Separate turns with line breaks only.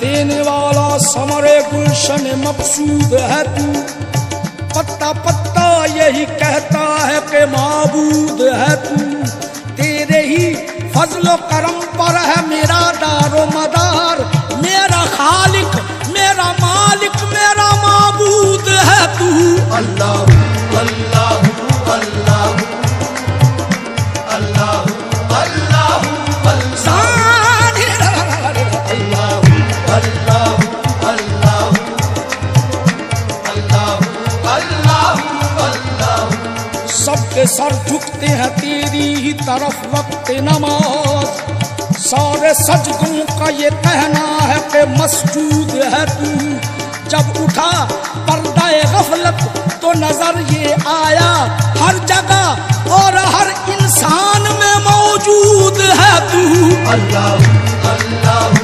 دینے والا ثمرے گلشن مقصود ہے تو، پتا پتا یہی کہتا ہے کہ معبود ہے تو، تیرے ہی فضل و کرم پر ہے میرا دار و مدار، میرا خالق میرا مالک میرا معبود ہے تو۔
اللہ اللہ اللہ اللہ اللہ
سب کے سر جھکتے ہیں تیری ہی طرف وقت نماز، سارے سجدوں کا یہ کہنا ہے کہ مسجود ہے تو، جب اٹھا پردہ غفلت تو نظر یہ آیا ہر جگہ اور ہر انسان میں موجود ہے تو۔
اللہ اللہ